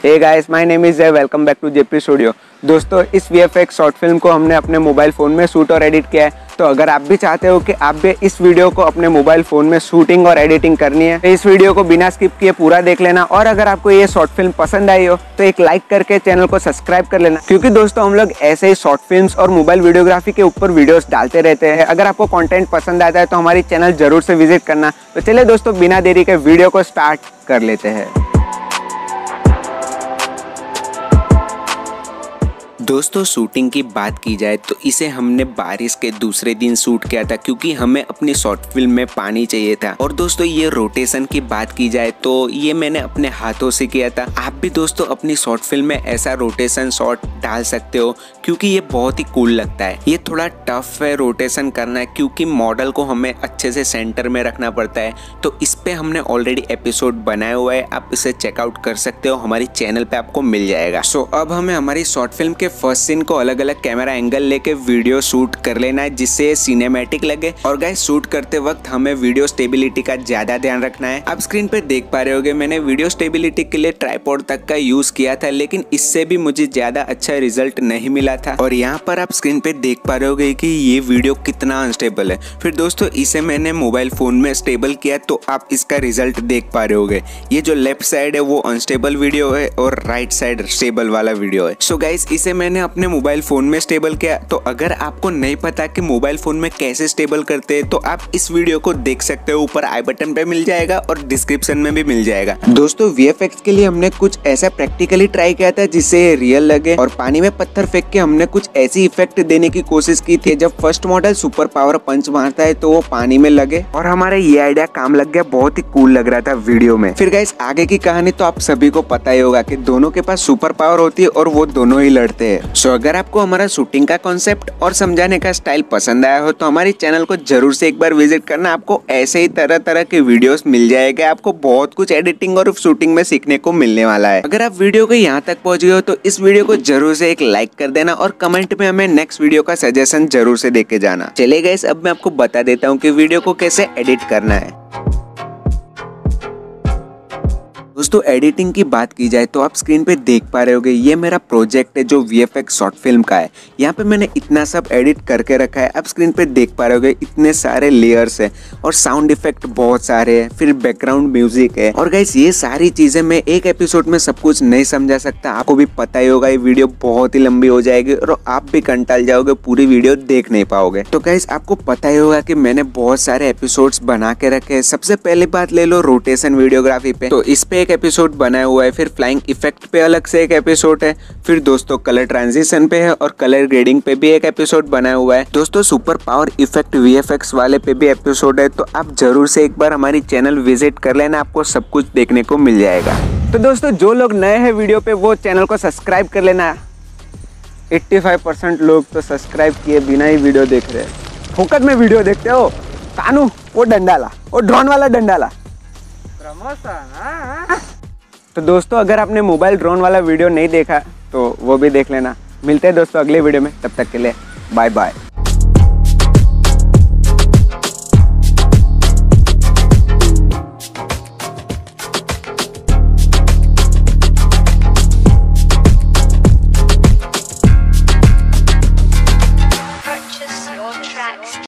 Hey guys, my name is Jay, welcome back to JP studio. दोस्तों, इस VFX short film को हमने अपने मोबाइल फ़ोन में शूट और एडिट किया है। तो अगर आप भी चाहते हो कि आप भी इस वीडियो को अपने मोबाइल फ़ोन में शूटिंग और एडिटिंग करनी है तो इस वीडियो को बिना स्किप किए पूरा देख लेना। और अगर आपको ये शॉर्ट फिल्म पसंद आई हो तो एक लाइक करके चैनल को सब्सक्राइब कर लेना, क्योंकि दोस्तों हम लोग ऐसे ही शॉर्ट फिल्म्स और मोबाइल वीडियोग्राफी के ऊपर वीडियोस डालते रहते हैं। अगर आपको कंटेंट पसंद आता है तो हमारी चैनल जरूर से विजिट करना। तो चलिए दोस्तों, बिना देरी के वीडियो को स्टार्ट कर लेते हैं। दोस्तों, शूटिंग की बात की जाए तो इसे हमने बारिश के दूसरे दिन शूट किया था, क्योंकि हमें अपनी शॉर्ट फिल्म में पानी चाहिए था। और दोस्तों, ये रोटेशन की बात की जाए तो ये मैंने अपने हाथों से किया था। आप भी दोस्तों अपनी शॉर्ट फिल्म में ऐसा रोटेशन शॉट डाल सकते हो, क्योंकि ये बहुत ही कूल लगता है। ये थोड़ा टफ है रोटेशन करना, क्योंकि मॉडल को हमें अच्छे से सेंटर में रखना पड़ता है। तो इस पे हमने ऑलरेडी एपिसोड बनाया हुआ है, आप इसे चेकआउट कर सकते हो, हमारी चैनल पे आपको मिल जाएगा। सो अब हमें हमारी शॉर्ट फिल्म के फर्स्ट सीन को अलग अलग कैमरा एंगल लेके वीडियो शूट कर लेना है, जिससे सिनेमैटिक लगे। और गाइस, शूट करते वक्त हमें वीडियो स्टेबिलिटी का ज्यादा ध्यान रखना है। आप स्क्रीन पे देख पा रहे होगे, मैंने वीडियो स्टेबिलिटी के लिए ट्राइपॉड तक का यूज किया था, लेकिन इससे भी मुझे ज्यादा अच्छा रिजल्ट नहीं मिला था। और यहाँ पर आप स्क्रीन पे देख पा रहे होगे कि ये वीडियो कितना अनस्टेबल है। फिर दोस्तों, इसे मैंने मोबाइल फोन में स्टेबल किया तो आप इसका रिजल्ट देख पा रहे होगे। ये जो लेफ्ट साइड है वो अनस्टेबल वीडियो है और राइट साइड स्टेबल वाला वीडियो है। सो गाइस, इसे मैंने अपने मोबाइल फोन में स्टेबल किया। तो अगर आपको नहीं पता कि मोबाइल फोन में कैसे स्टेबल करते हैं तो आप इस वीडियो को देख सकते हो, ऊपर आई बटन पे मिल जाएगा और डिस्क्रिप्शन में भी मिल जाएगा। दोस्तों, वीएफएक्स के लिए हमने कुछ ऐसा प्रैक्टिकली ट्राई किया था जिससे ये रियल लगे, और पानी में पत्थर फेंक के हमने कुछ ऐसी इफेक्ट देने की कोशिश की थी। जब first model super power punch मारता है तो वो पानी में लगे, और हमारा ये आइडिया काम लग गया। बहुत ही कूल लग रहा था वीडियो में। फिर गाइस, आगे की कहानी तो आप सभी को पता ही होगा कि दोनों के पास सुपर पावर होती है और वो दोनों ही लड़ते हैं। सो अगर आपको हमारा शूटिंग का कॉन्सेप्ट और समझाने का स्टाइल पसंद आया हो तो हमारी चैनल को जरूर से एक बार विजिट करना। आपको ऐसे ही तरह तरह के वीडियोस मिल जाएंगे। आपको बहुत कुछ एडिटिंग और शूटिंग में सीखने को मिलने वाला है। अगर आप वीडियो को यहाँ तक पहुंच गए हो तो इस वीडियो को जरूर से एक लाइक कर देना, और कमेंट में हमें नेक्स्ट वीडियो का सजेशन जरूर से देके जाना। चलिए गाइस, अब मैं आपको बता देता हूँ कि वीडियो को कैसे एडिट करना है। दोस्तों, एडिटिंग की बात की जाए तो आप स्क्रीन पे देख पा रहे होगे, ये मेरा प्रोजेक्ट है जो वीएफएक्स शॉर्ट फिल्म का है। यहाँ पे मैंने इतना सब एडिट करके रखा है। आप स्क्रीन पे देख पा रहे होगे, इतने सारे लेयर्स है और साउंड इफेक्ट बहुत सारे हैं, फिर बैकग्राउंड म्यूजिक है। और गाइस, ये सारी चीजें मैं एक एपिसोड में सब कुछ नहीं समझा सकता। आपको भी पता ही होगा, ये वीडियो बहुत ही लंबी हो जाएगी और आप भी कंटाल जाओगे, पूरी वीडियो देख नहीं पाओगे। तो गाइस, आपको पता ही होगा कि मैंने बहुत सारे एपिसोड्स बना के रखे हैं। सबसे पहले बात ले लो रोटेशन वीडियोग्राफी पे, तो इस पे एपिसोड बनाया हुआ है। फिर फ्लाइंग इफेक्ट पे अलग से एक एपिसोड है। फिर दोस्तों, कलर ट्रांजिशन पे है और कलर ग्रेडिंग पे भी एक एपिसोड बनाया हुआ है। दोस्तों, सुपर पावर इफेक्ट वीएफएक्स वाले पे भी एपिसोड है। तो आप जरूर से एक बार हमारी चैनल विजिट कर लेना, आपको सब कुछ देखने को मिल जाएगा। तो दोस्तों, जो लोग नए हैं वीडियो पे वो चैनल को सब्सक्राइब कर लेना। 85% लोग तो सब्सक्राइब किए बिना ही वीडियो देख रहे हैं। फोकट में वीडियो देखते हो। कानू वो डंडाला, वो ड्रोन वाला डंडाला। तो दोस्तों, अगर आपने मोबाइल ड्रोन वाला वीडियो नहीं देखा तो वो भी देख लेना। मिलते हैं दोस्तों अगले वीडियो में, तब तक के लिए बाय बाय।